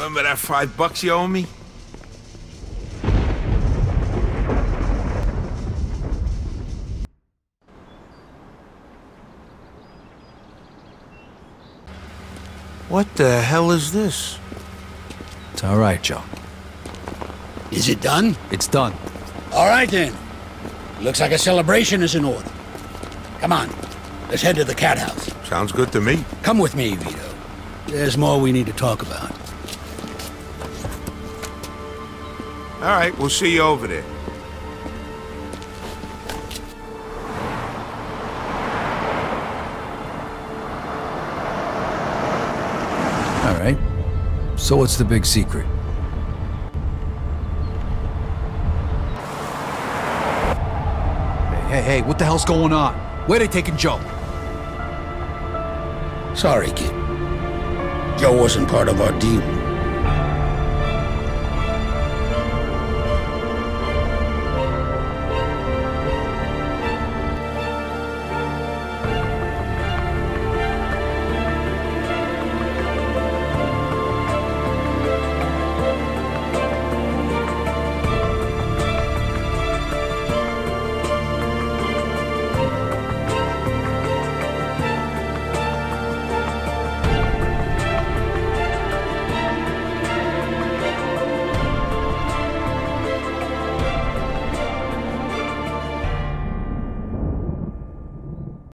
Remember that $5 you owe me? What the hell is this? It's all right, Joe. Is it done? It's done. All right, then. Looks like a celebration is in order. Come on, let's head to the cat house. Sounds good to me. Come with me, Vito. There's more we need to talk about. All right, we'll see you over there. All right. So what's the big secret? Hey, what the hell's going on? Where they taking Joe? Sorry, kid. Joe wasn't part of our deal.